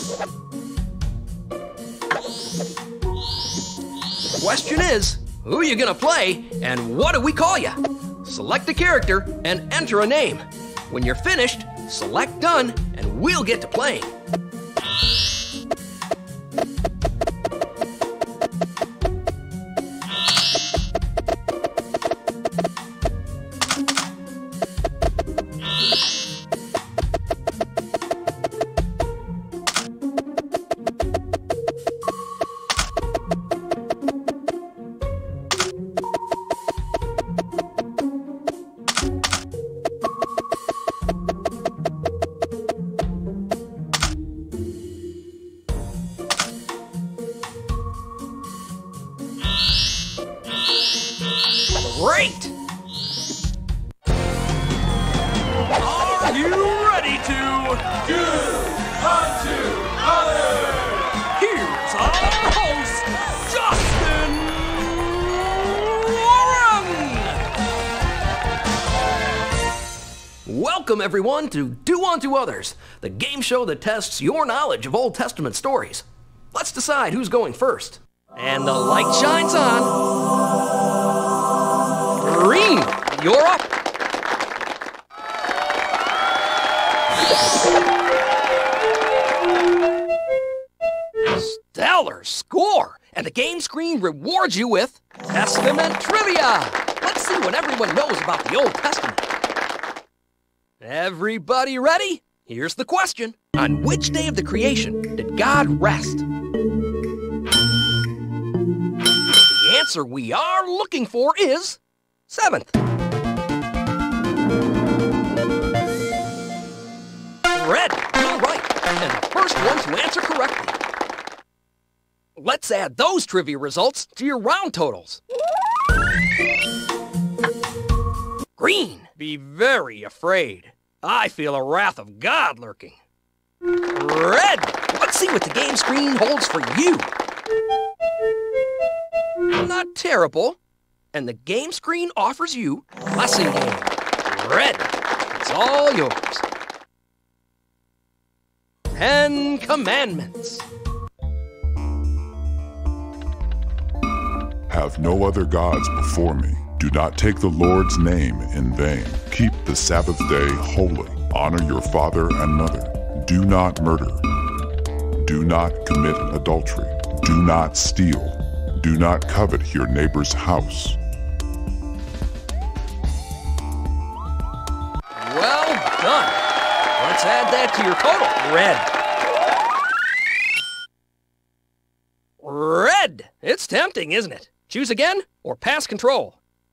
The question is, who are you gonna play and what do we call you? Select a character and enter a name. When you're finished, select done and we'll get to playing. Great! Are you ready to do unto others? Here's our host, Justin Warren! Welcome everyone to Do Unto Others, the game show that tests your knowledge of Old Testament stories. Let's decide who's going first. And the light shines on. Green, you're up. Stellar score! And the game screen rewards you with Testament Trivia! Let's see what everyone knows about the Old Testament. Everybody ready? Here's the question. On which day of the creation did God rest? The answer we are looking for is 7th. Red, you're right, and the first one to answer correctly. Let's add those trivia results to your round totals. Green, be very afraid. I feel a wrath of God lurking. Red, let's see what the game screen holds for you. Not terrible. And the game screen offers you Lesson Game. Red, it's all yours. 10 Commandments. Have no other gods before me. Do not take the Lord's name in vain. Keep the Sabbath day holy. Honor your father and mother. Do not murder. Do not commit adultery. Do not steal. Do not covet your neighbor's house. Well done. Let's add that to your total. Red. Red. It's tempting, isn't it? Choose again or pass control.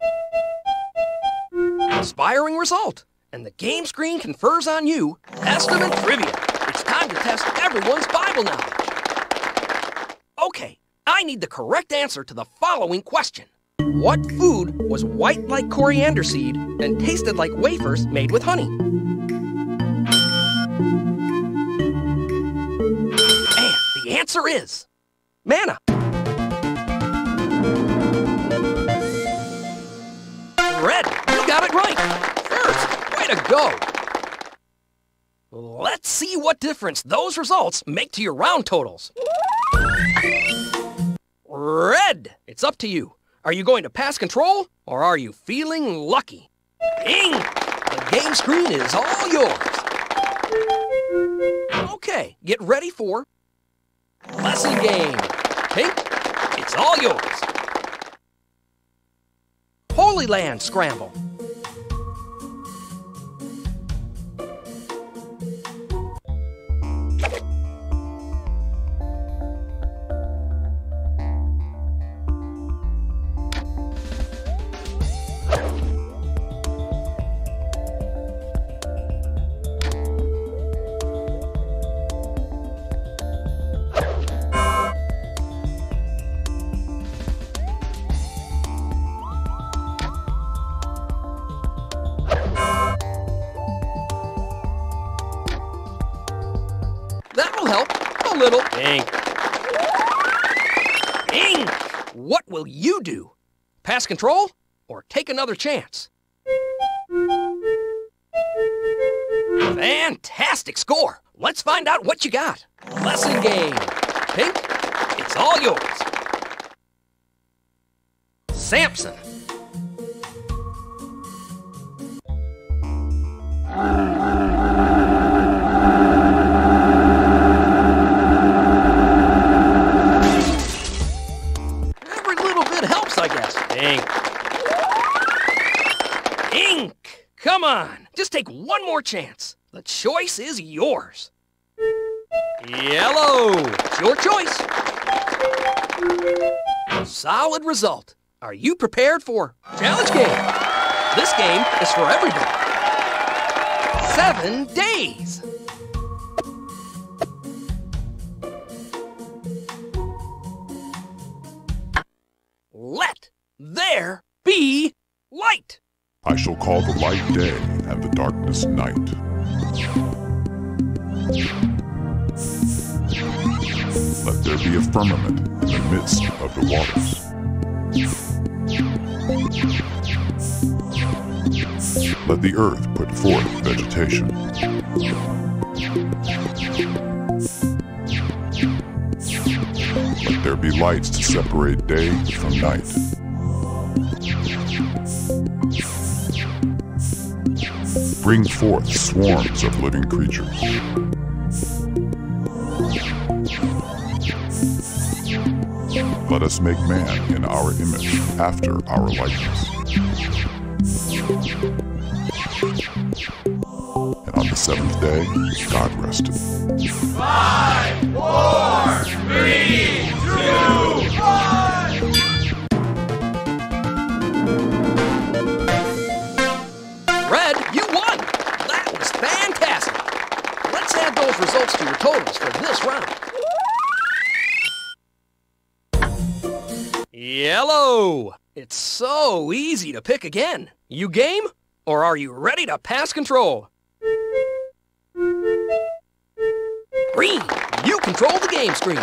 Inspiring result. And the game screen confers on you Testament Trivia. It's time to test everyone's Bible knowledge. Okay, I need the correct answer to the following question. What food was white like coriander seed and tasted like wafers made with honey? And the answer is manna. Red, you got it right. First, way to go. Let's see what difference those results make to your round totals. Red, it's up to you. Are you going to pass control, or are you feeling lucky? Bing! The game screen is all yours. Okay, get ready for Lesson Game. Pink, it's all yours. Holy Land Scramble. That'll help a little. Ink. Ink! What will you do? Pass control or take another chance? Fantastic score! Let's find out what you got. lesson game. Pink, it's all yours. Samson. Every little bit helps, I guess. Ink. Come on, just take one more chance. The choice is yours. Yellow. It's your choice. Solid result. Are you prepared for challenge game? This game is for everybody. 7 days. Let there be light. I shall call the light day and the darkness night. Let there be a firmament in the midst of the waters. Let the earth put forth vegetation. Let there be lights to separate day from night. Bring forth swarms of living creatures. Let us make man in our image, after our likeness. And on the seventh day, God rested. 5, 4, 3, 2, 1. Red, you won! That was fantastic! Let's add those results to your totals for this round. Yellow! It's so easy to pick again. You game? Or are you ready to pass control? Green, you control the game screen.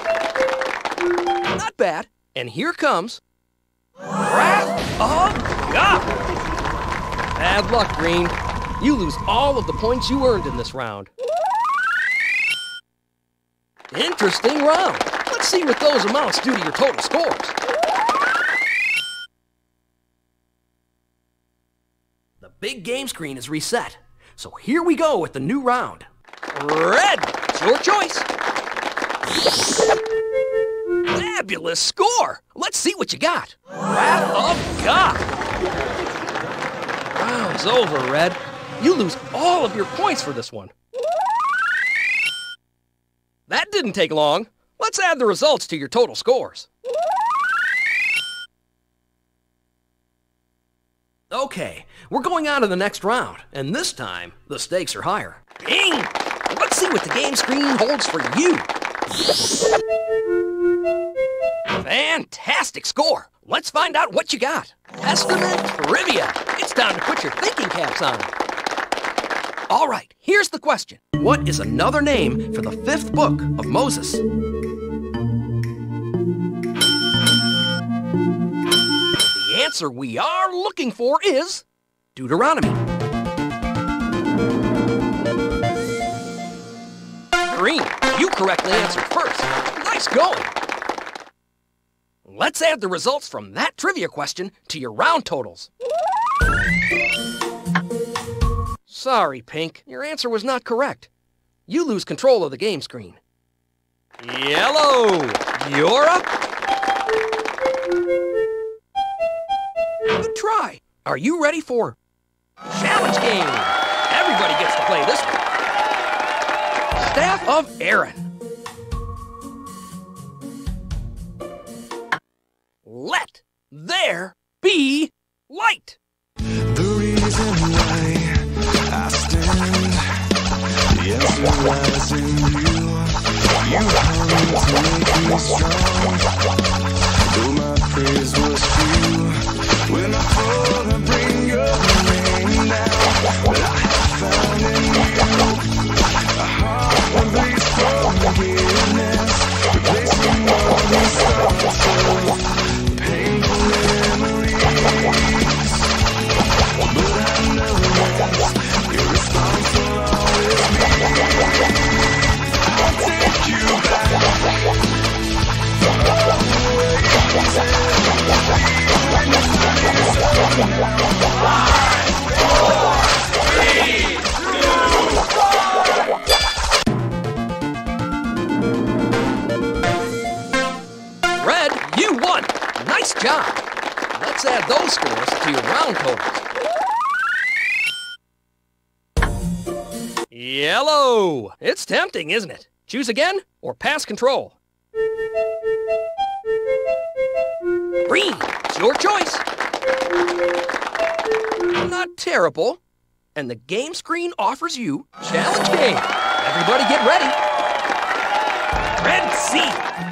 Not bad. And here comes Wrath of God. Bad luck, Green. You lose all of the points you earned in this round. Interesting round. Let's see what those amounts do to your total scores. The big game screen is reset. So here we go with the new round. Red, it's your choice. Fabulous score. Let's see what you got. Wrath of God. Round's over, Red. You lose all of your points for this one. That didn't take long. Let's add the results to your total scores. Okay, we're going on to the next round, and this time, the stakes are higher. Bing! Let's see what the game screen holds for you. Fantastic score! Let's find out what you got. Testament Trivia. It's time to put your thinking caps on. All right, here's the question. What is another name for the 5th book of Moses? The answer we are looking for is Deuteronomy. Green, you correctly answered first. Nice going. Let's add the results from that trivia question to your round totals. Sorry, Pink. Your answer was not correct. You lose control of the game screen. Yellow, you're up. Good try. Are you ready for challenge game? Everybody gets to play this one. Staff of Aaron. Let there be light. The reason why I stand, the answer lies in you. You come to make me strong. Though my praise was few, when I fall, I bring your name down. But I have found in you a heart that bleeds for forgiveness, replacing all these thoughts of painful memories. But I know that your response will always be, I'll take you job. Let's add those scores to your round totals. Yellow! It's tempting, isn't it? Choose again or pass control. Green! It's your choice. Not terrible. And the game screen offers you Challenge Game. Everybody get ready. Red Sea.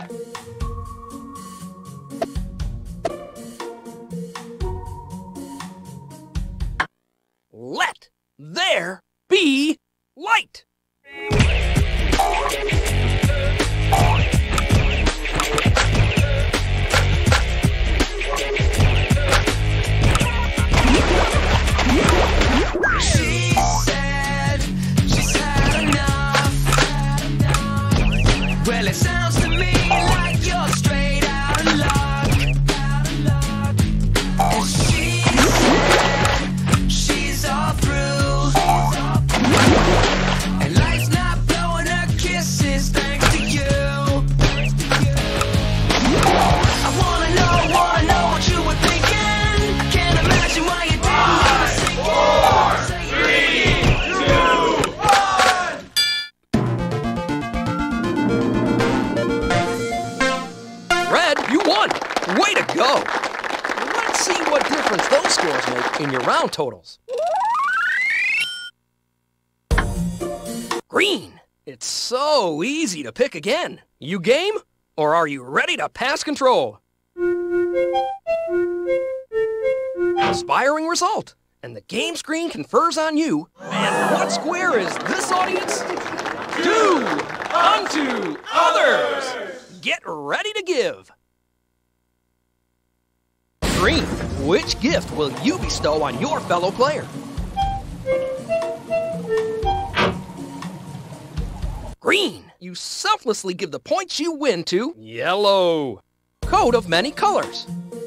Let there be light. She said she's had enough. Well, it sounds to me like you're straight out of luck. And she said she's all through. And life's not blowing her kisses thanks to you. I wanna know what you were thinking. I can't imagine why you didn't. 4, 3, 2, 1. Red, you won! Way to go! Let's see what difference those scores make in your round totals. Green! It's so easy to pick again. You game? Or are you ready to pass control? Inspiring result. And the game screen confers on you. And what square is this, audience? Do unto others! Get ready to give. Green, which gift will you bestow on your fellow player? Green, you selflessly give the points you win to yellow. Coat of many colors.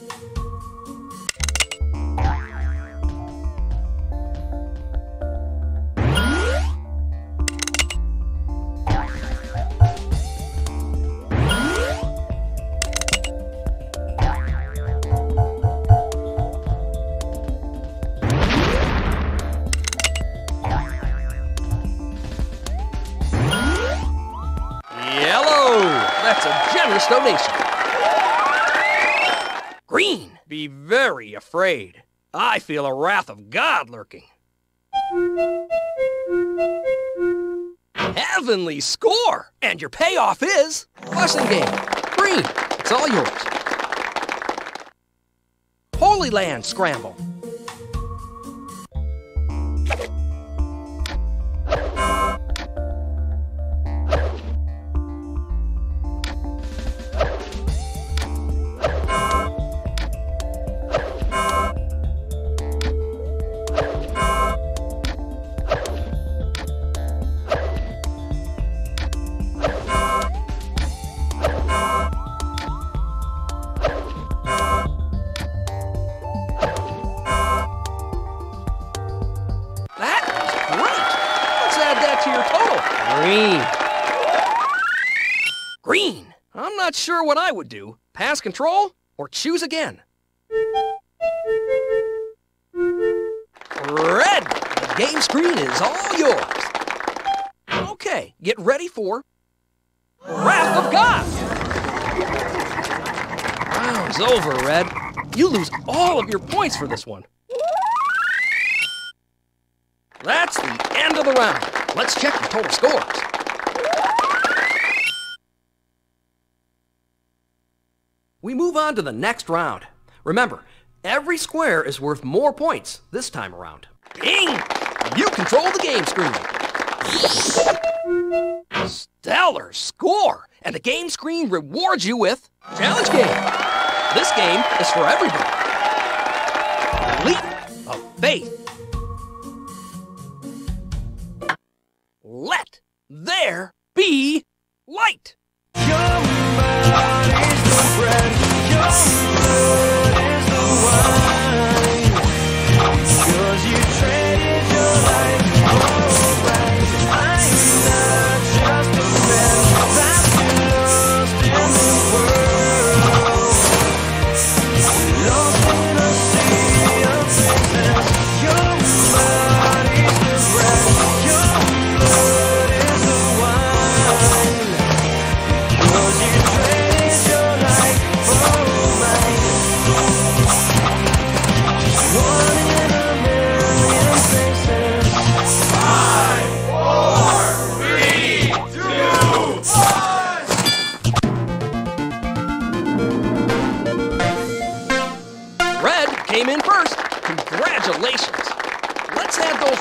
That's a generous donation. Green, be very afraid. I feel a wrath of God lurking. Heavenly score! And your payoff is Blessing Game. Green, it's all yours. Holy Land Scramble. Green. I'm not sure what I would do. Pass control or choose again. Red. The game screen is all yours. Okay, get ready for Wrath of God. Round's over, Red. You lose all of your points for this one. That's the end of the round. Let's check your total scores. We move on to the next round. Remember, every square is worth more points this time around. Bing! You control the game screen. Stellar score! And the game screen rewards you with Challenge Game. This game is for everybody. Leap of Faith. Let there be light.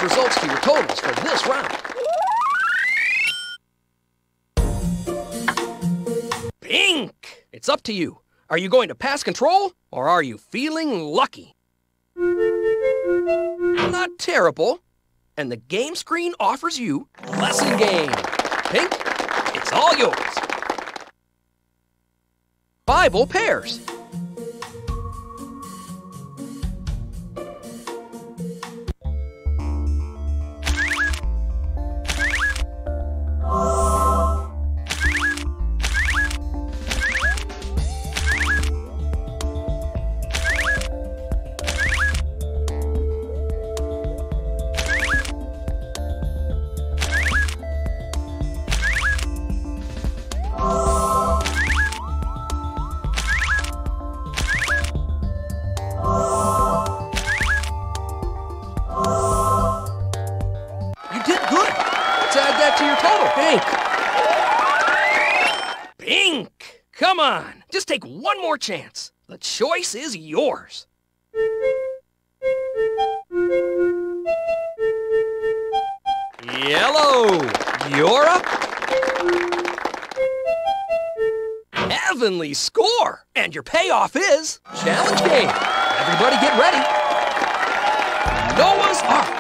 results to your totals for this round. Pink! It's up to you. Are you going to pass control, or are you feeling lucky? Not terrible. And the game screen offers you Lesson Game. Pink, it's all yours. Bible pairs. Pink! Come on, just take one more chance. The choice is yours. Yellow, you're up. Heavenly score! And your payoff is Challenge Game. Everybody get ready. Noah's Ark.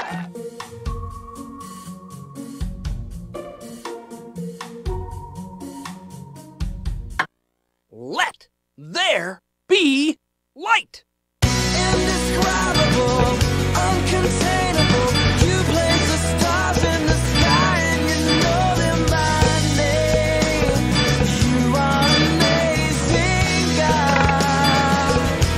Let there be light. Indescribable, uncontainable. You place the stars in the sky and you know them by name. You are amazing, God.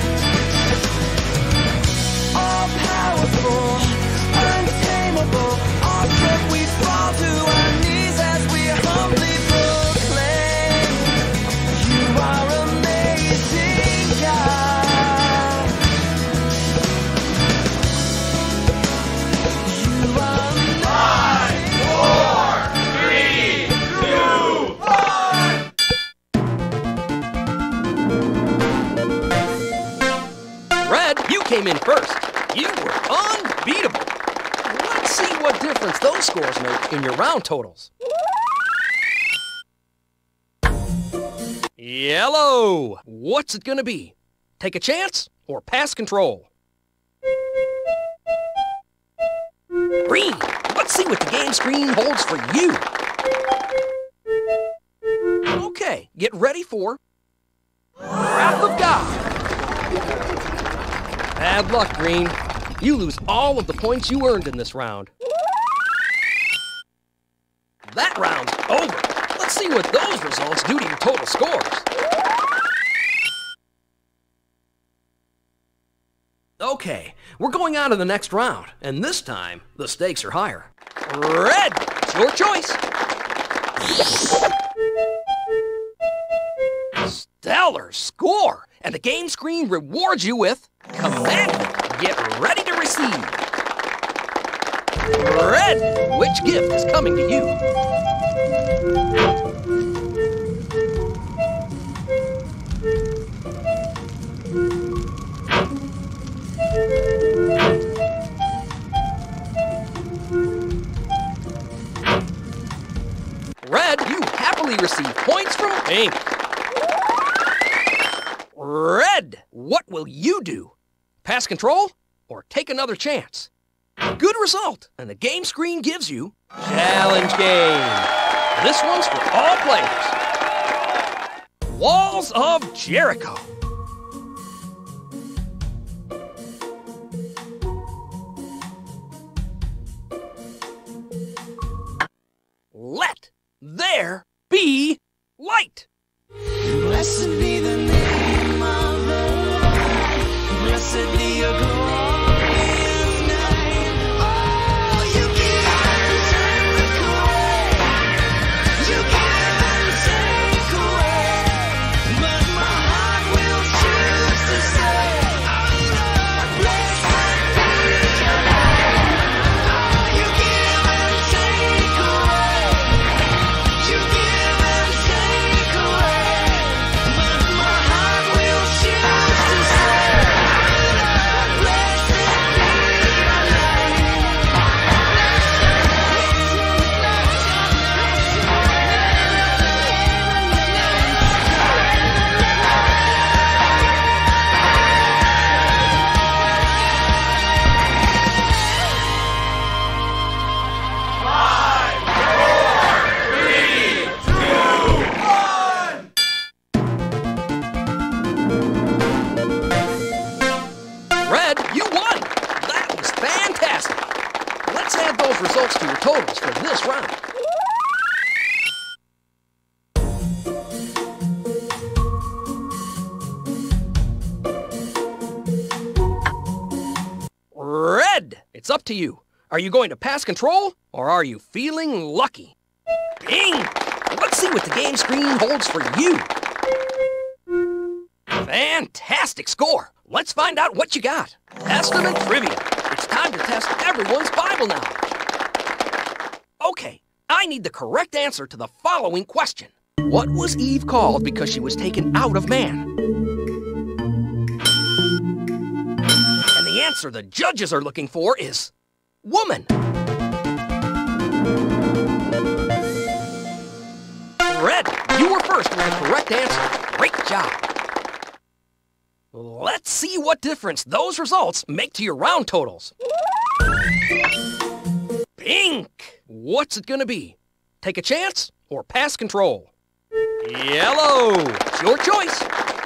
All powerful, untamable. All truth we fall to our knees as we humbly proclaim. You are amazing, God. You are 5, 4, 3, 2, 1. Red, you came in first. You were unbeatable. Let's see what difference those scores make in your round totals. Yellow, what's it gonna be? Take a chance or pass control? Green, let's see what the game screen holds for you. Okay, get ready for Wrath of God. Bad luck, Green. You lose all of the points you earned in this round. That round's over. Let's see what those results do to your total scores. Okay, we're going on to the next round, and this time, the stakes are higher. Red, it's your choice. Stellar score! And the game screen rewards you with Commandment. Get ready to receive. Red, which gift is coming to you? Red, you happily receive points from Pink. Red, what will you do? Pass control or take another chance? Good result, and the game screen gives you Challenge Game. This one's for all players. Walls of Jericho. Let there be light. blessed be the name of the Lord. Blessed be your glorious name. Oh, you give and take away. You give and take away. But my heart will choose to say, oh Lord, blessed be your name. Oh, you give and take away. You give and take away. But my heart will choose to say, oh Lord, blessed results to your totals for this round. Red, it's up to you. Are you going to pass control, or are you feeling lucky? Bing! Let's see what the game screen holds for you. Fantastic score! Let's find out what you got. Testament Trivia. It's time to test everyone's Bible knowledge. Okay, I need the correct answer to the following question. What was Eve called because she was taken out of man? And the answer the judges are looking for is woman. Red, you were first with the correct answer. Great job. Let's see what difference those results make to your round totals. Pink. What's it gonna be? Take a chance or pass control? Yellow. It's your choice.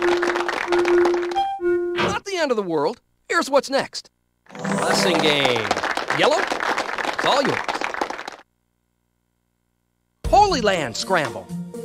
Not the end of the world. Here's what's next. Blessing game. Yellow. It's all yours. Holy Land Scramble.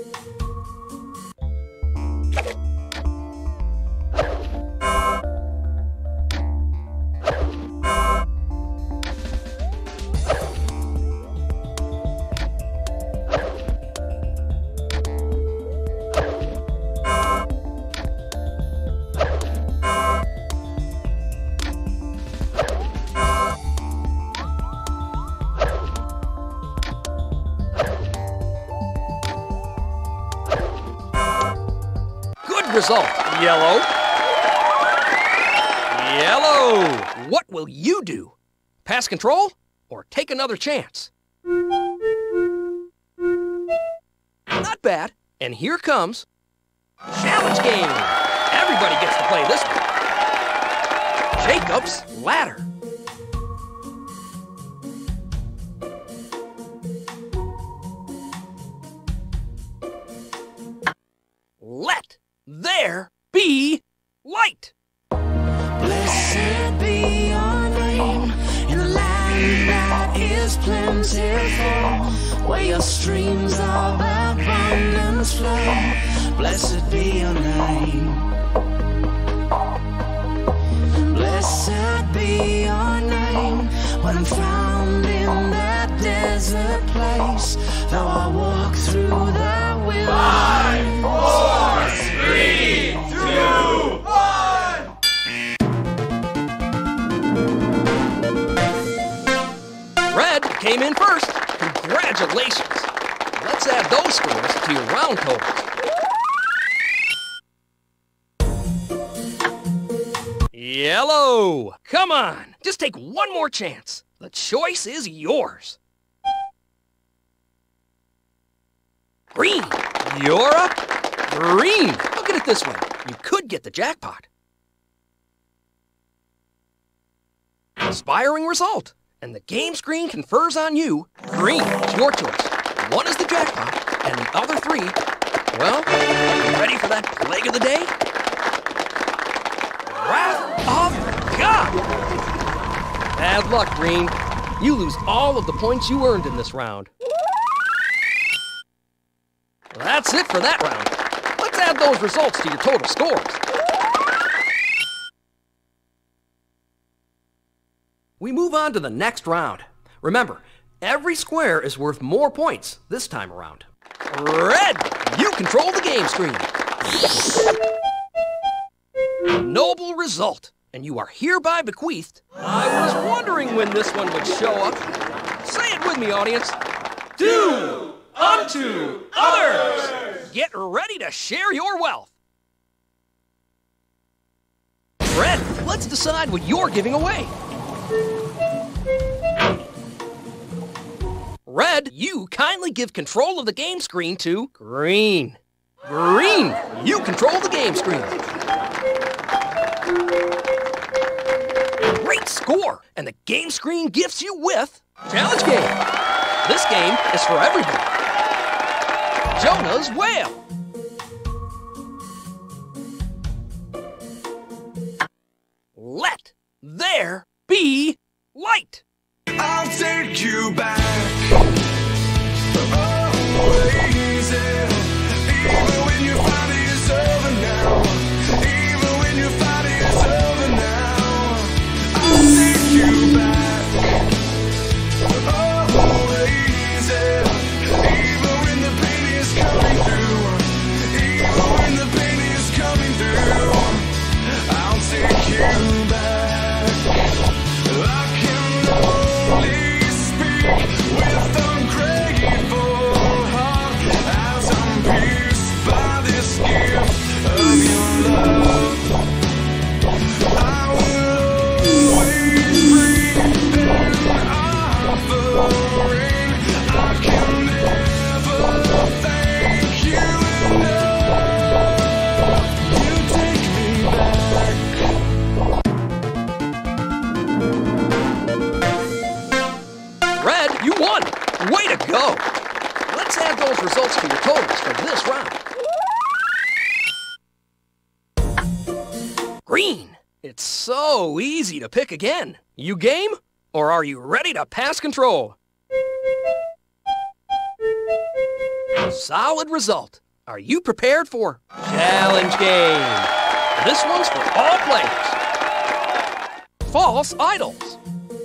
Result. Yellow. Yellow. What will you do? Pass control or take another chance? Not bad. And here comes challenge game. Everybody gets to play this one. Jacob's Ladder. Let there be light. Blessed be your name in the land that is plentiful, where your streams of abundance flow. Blessed be your name. Blessed be your name when I'm found in that desert place, though I walk through the wilderness. 5, 4, 3, 2, 1. Red came in first. Congratulations. Let's add those scores to your round totals. Yellow. Come on. Just take one more chance. The choice is yours. Green. You're up. Green. Look at it this way. You could get the jackpot. Inspiring result. And the game screen confers on you. Green. It's your choice. One is the jackpot, and the other three, well, you ready for that plague of the day? Wrath of God! Bad luck, Green. You lose all of the points you earned in this round. That's it for that round. Let's add those results to your total scores. We move on to the next round. Remember, every square is worth more points this time around. Red, you control the game screen. Noble result, and you are hereby bequeathed. I was wondering when this one would show up. Say it with me, audience. Do unto others. Get ready to share your wealth. Red, let's decide what you're giving away. Red, you kindly give control of the game screen to Green. Green, you control the game screen. Great score, and the game screen gifts you with Challenge Game. This game is for everybody. Jonah's Whale. Let there be light. I'll take you back. So easy to pick again. You game? Or are you ready to pass control? Solid result. Are you prepared for challenge game? This one's for all players. False idols.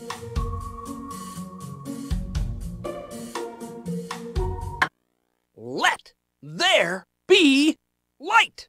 Let there be light.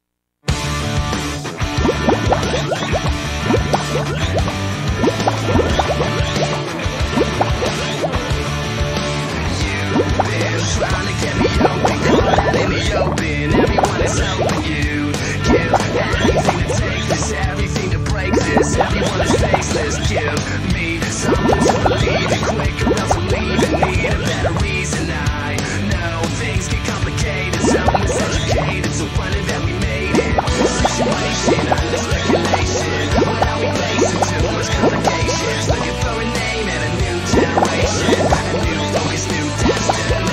Trying to get me open, letting me open. Everyone is helping you. Give everything to take this, everything to break this. Everyone is faceless. Give me something to believe in quick, or else I'm leaving. Need a better reason. I know things get complicated. Someone is educated, so funny that we made it. Situation under speculation. What are we facing? Too much complications. Looking for a name and a new generation. A new voice, new destination.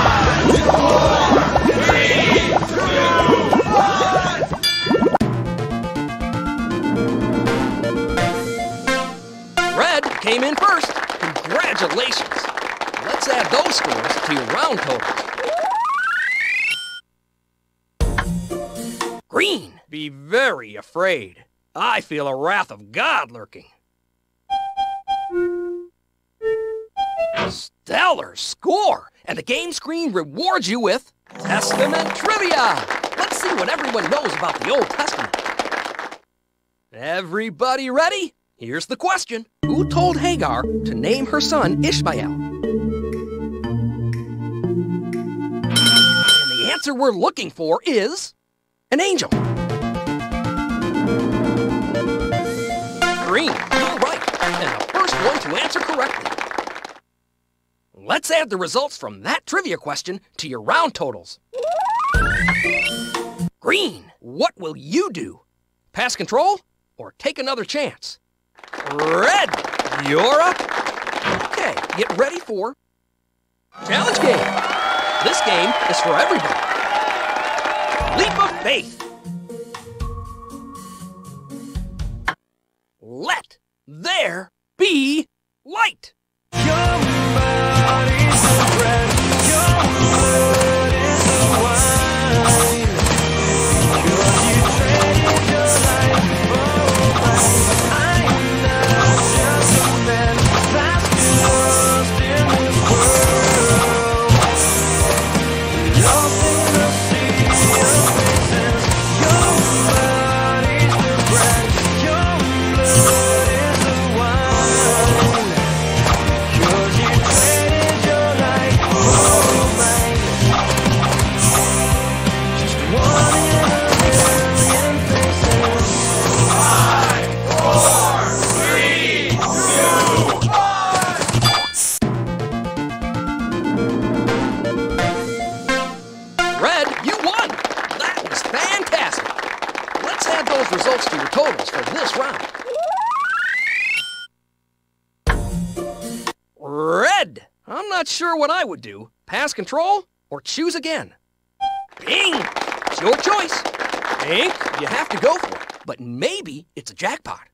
Red came in first. Congratulations. Let's add those scores to your round totals. Green, be very afraid. I feel a wrath of God lurking. Stellar score! And the game screen rewards you with Testament Trivia! Let's see what everyone knows about the Old Testament. Everybody ready? Here's the question. Who told Hagar to name her son Ishmael? And the answer we're looking for is an angel. Green, you're right, and the first one to answer correctly. Let's add the results from that trivia question to your round totals. Green, what will you do? Pass control or take another chance? Red, you're up. Okay, get ready for challenge game. This game is for everybody. Leap of faith. Let there be light. Results to your totals for this round. Red! I'm not sure what I would do. Pass control or choose again? Bing! It's your choice. Pink, you have to go for it, but maybe it's a jackpot.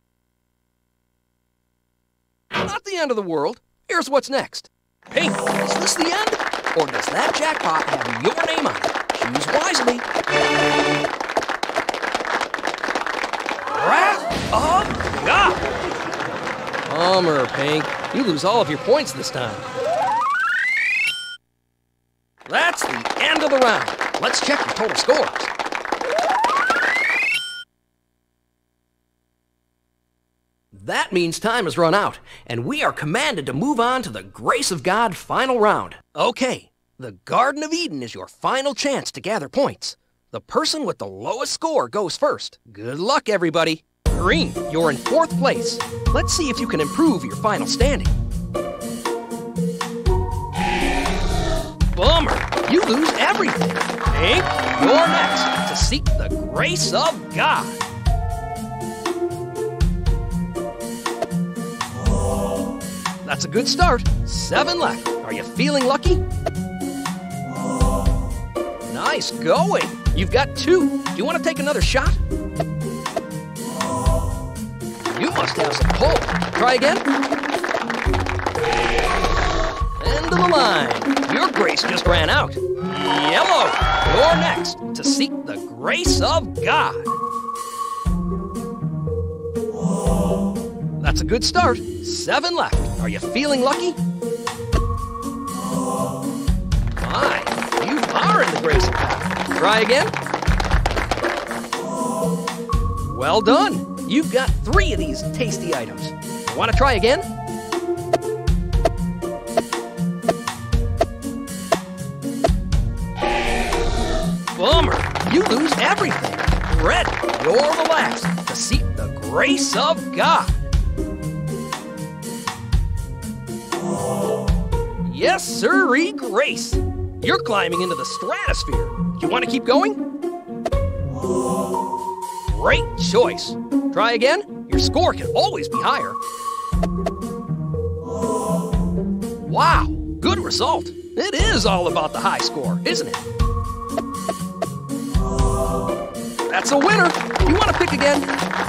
Not the end of the world. Here's what's next. Pink, is this the end? Or does that jackpot have your name on it? Choose wisely. Wrath of God! Bummer, Pink. You lose all of your points this time. That's the end of the round. Let's check your total scores. That means time has run out, and we are commanded to move on to the Grace of God final round. Okay, the Garden of Eden is your final chance to gather points. The person with the lowest score goes first. Good luck, everybody. Green, you're in 4th place. Let's see if you can improve your final standing. Bummer, you lose everything. Pink, you're next to seek the grace of God. That's a good start. 7 left. Are you feeling lucky? Nice going. You've got 2. Do you want to take another shot? You must have some pull. Try again. End of the line. Your grace just ran out. Yellow, you're next to seek the grace of God. That's a good start. 7 left. Are you feeling lucky? My, you are in the grace of God. Try again. Well done. You've got 3 of these tasty items. Want to try again? Bummer. You lose everything. Red, you're the last to seek the grace of God. Yes, sirree, grace. You're climbing into the stratosphere. You want to keep going? Great choice. Try again. Your score can always be higher. Wow, good result. It is all about the high score, isn't it? That's a winner. You want to pick again?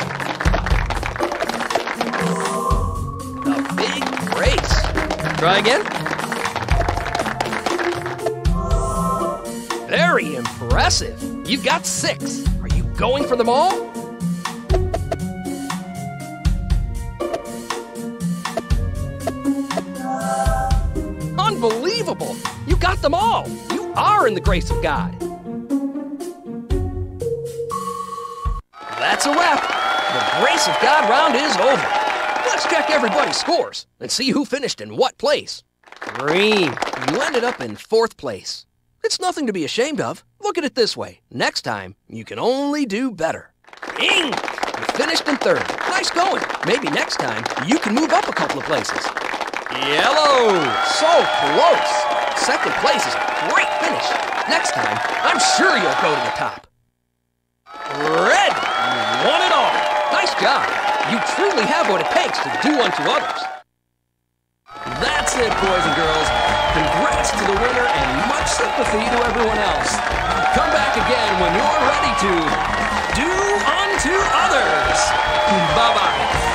The big grace. Try again. Very impressive. You've got 6. Are you going for them all? Unbelievable. You got them all. You are in the grace of God. That's a wrap. The Grace of God round is over. Let's check everybody's scores and see who finished in what place. Green, you ended up in 4th place. It's nothing to be ashamed of. Look at it this way. Next time, you can only do better. Pink, you finished in 3rd. Nice going. Maybe next time, you can move up a couple of places. Yellow, so close. 2nd place is a great finish. Next time, I'm sure you'll go to the top. Red, you won it all. Nice job. You truly have what it takes to do unto others. That's it, boys and girls. Congrats to the winner and much sympathy to everyone else. Come back again when you're ready to do unto others. Bye-bye.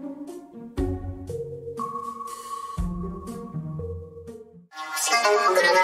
I'm gonna